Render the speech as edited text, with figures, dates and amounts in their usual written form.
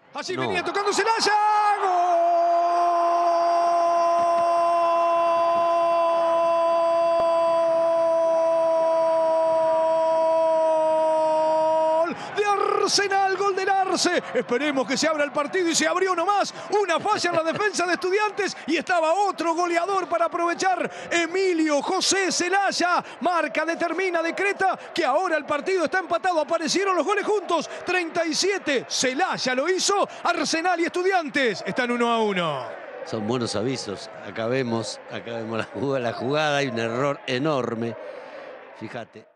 Así No. venía tocando Celaya. ¡Gol! De Arsenal, gol del Arce. Esperemos que se abra el partido y se abrió nomás. Una falla en la defensa de Estudiantes y estaba otro goleador para aprovechar. Emilio José Celaya marca, determina, decreta que ahora el partido está empatado. Aparecieron los goles juntos. 37. Celaya lo hizo. Arsenal y Estudiantes están 1-1. Son buenos avisos. Acá vemos la jugada. Hay un error enorme. Fíjate.